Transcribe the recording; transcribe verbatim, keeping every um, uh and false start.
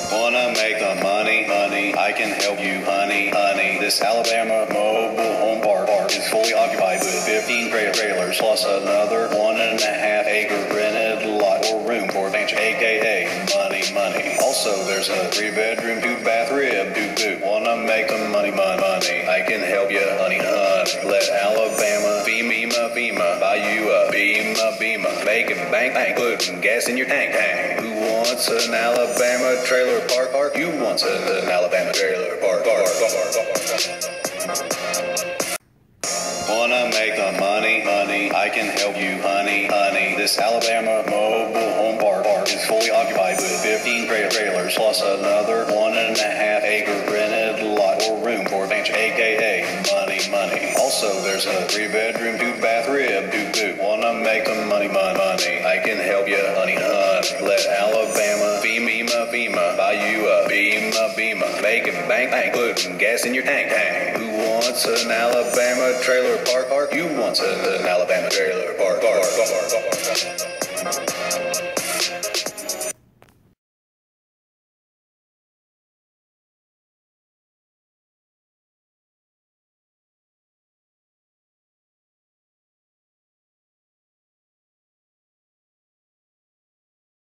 Wanna make the money, money, I can help you, honey, honey. This Alabama mobile home park, park is fully occupied with fifteen tra- trailers, plus another one and a half acre rented lot or room for expansion, aka money, money. Also, there's a three bedroom, two bath rib, doo doo. Wanna make the money, money, money, I can help you, honey, honey. Let Alabama FEMA, FEMA, buy you a Beamer, Beamer. Make it bank, bank, putting gas in your tank, tank. Who wants an Alabama trailer park, park? You want an Alabama trailer park, park, park, park. Wanna make the money, money, I can help you, honey, honey. This Alabama mobile home park, park is fully occupied with fifteen tra- trailers, plus another one and a half acre rented lot or room for expansion, aka money, money. Also, there's a three bedroom, two bath rib, doo doo. Wanna make the money, money, money, I can help you, honey, honey. Let Alabama FEMA, FEMA, buy you a Beamer, Beamer. Make it bank, bank, putting gas in your tank, tank. Who wants an Alabama trailer park, park? You want an Alabama trailer park, park, park, park, park.